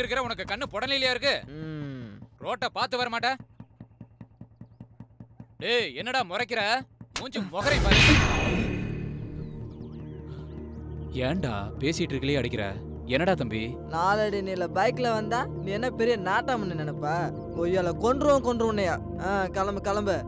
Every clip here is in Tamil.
இருக்கிற உனக்கு கண்ணு புடலையிலயா இருக்கு? ரோட்டை பார்த்து வர மாட்ட? டேய் என்னடா முறைக்கிற? மூஞ்சி முகரை பாரு. ஏன்டா பேசிட்டு இருக்கலையே அடிக்கிற? என்னடா தம்பி? நாலடி நீல பைக்ல வந்தா நீ என்ன பெரிய நாட்டாமன்னு நினைப்பா? கொய்யால கொன்றுவோன்னையா? கிளம்பு கிளம்பு.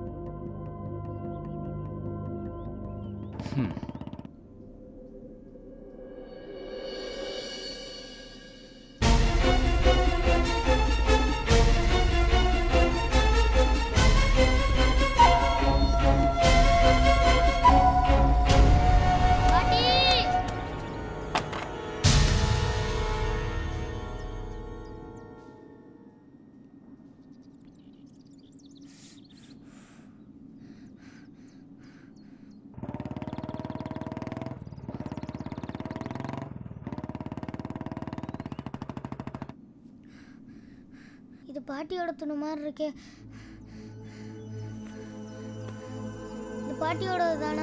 இது பாட்டியோட துணி மாதிரி இருக்கே. இது பாட்டியோட தானே?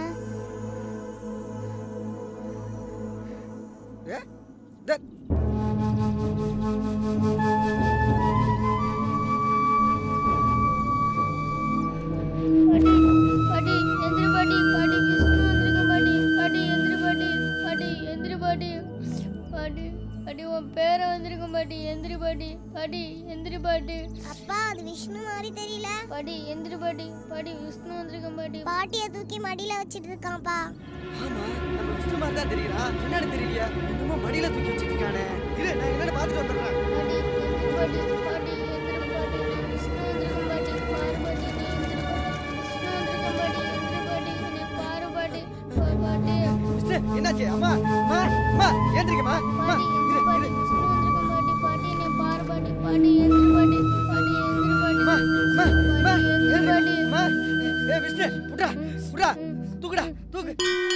பாட்டி எந்திரி பாட்டி. பாட்டி விஷ்ணு வந்திருக்க பாட்டி. பாட்டி எந்திரி பாட்டி. பாட்டி எந்திரி பாட்டி. பாட்டி பாட்டி உன் பேரை வந்திருக்க பாட்டி. எந்திரி பாட்டி. பாட்டி எந்திரி பாட்டி. அப்பா அது விஷ்ணு மாதிரி தெரியல. பாட்டி எந்திரி பாட்டி. பாட்டி விஷ்ணு வந்திருக்க பாட்டி. பாட்டியை தூக்கி மடியில வச்சிட்டு இருக்கான்ப்பா. ஆமா நம்ம விஷ்ணு மாதிரி தான் தெரியுறா. என்னன்னு தெரியலையா? என்னமோ மடியில தூக்கி வச்சிட்டு இருக்கானே. இரு நான் என்னன்னு பார்த்துட்டு வந்துடுறேன். பாட்டி எந்திரி பாட்டி. பாட்டி எந்திரி பாட்டி. விஷ்ணு வந்திருக்க பாட்டி. பாரு பாட்டி நீ எந்திரி பாட்டி. விஷ்ணு வந்திருக்க பாட்டி. எந்திரி பாட்டி நீ பாரு பாட்டி. பாட்டி விஷ்ணு என்னாச்சு? அம்மா அம்மா அம்மா ஏந்திரிக்கமா. அம்மா இரு இரு. விஷ்ணு வந்திருக்க பாட்டி. பாட்டி நீ பாரு பாட்டி. பாட்டி எந்திரி பாட்டி. பாட்டி எந்திரி பாட்டி. அம்மா அம்மா அம்மா எந்திரி பாட்டி. அம்மா ஏய் விஷ்ணு புடா புடா தூக்குடா தூக்கு.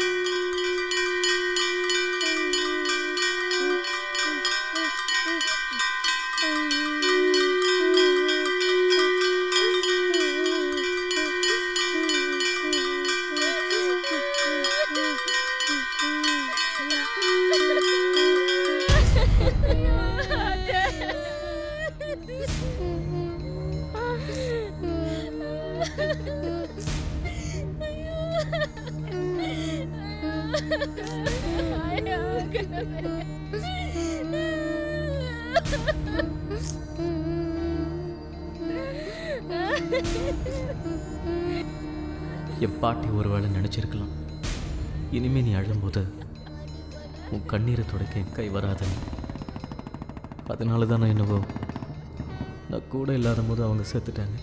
என் பாட்டி ஒருவேளை நினச்சிருக்கலாம், இனிமே நீ அழும்போது உன் கண்ணீரை துடைக்க என் கை வராதுன்னு. அதனால தான் நான் என்னவோ நான் கூட இல்லாத போது அவங்க செத்துட்டாங்க.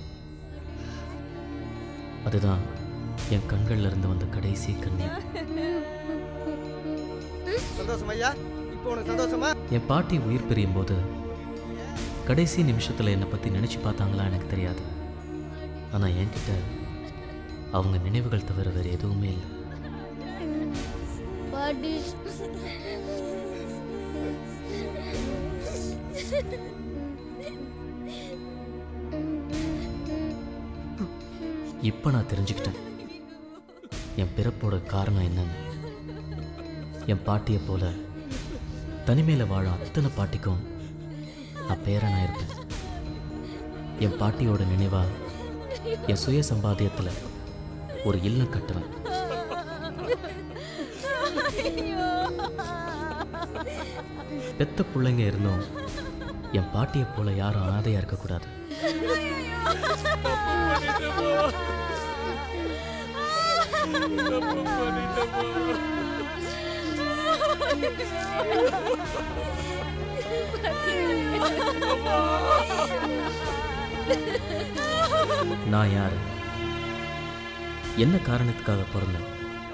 அதுதான் என் கண்கள்ல இருந்து வந்த கடைசி கண்ணீர். சந்தோஷம் ஐயா? இப்போ உனக்கு சந்தோஷமா? என் பாட்டி உயிர் பிரியும் போது கடைசி நிமிஷத்தில் என்னை பற்றி நினச்சி பார்த்தாங்களா எனக்கு தெரியாது. ஆனால் என்கிட்ட அவங்க நினைவுகள் தவிர வேறு எதுவுமே இல்லை. பாட்டி இப்போ நான் தெரிஞ்சுக்கிட்டேன் என் பிறப்போட காரணம் என்னன்னு. என் பாட்டியை போல தனிமையில் வாழ அத்தனை பாட்டிக்கும் நான் பேரனாக இருப்பேன். என் பாட்டியோட நினைவா என் சுய சம்பாத்தியத்தில் ஒரு இல்லம் கட்டுவேன். பெத்த பிள்ளைங்க இருந்தும் என் பாட்டியை போல யாரும் அனாதையா இருக்கக்கூடாது. நான் யாரு, என்ன காரணத்துக்காக பிறந்தேன்,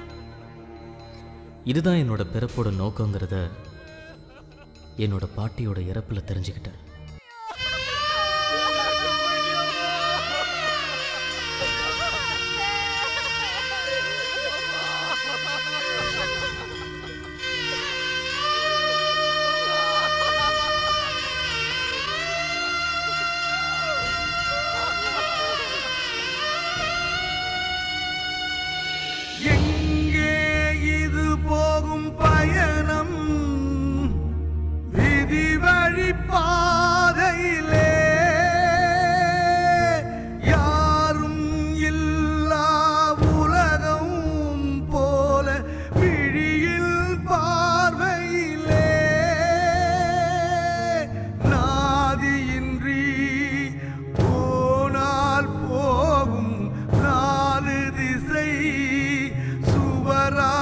இதுதான் என்னோட பிறப்போட நோக்கங்கிறத என்னோட பாட்டியோட இறப்புல தெரிஞ்சுக்கிட்டேன். போகும் பயணம் விதி வழி ராரா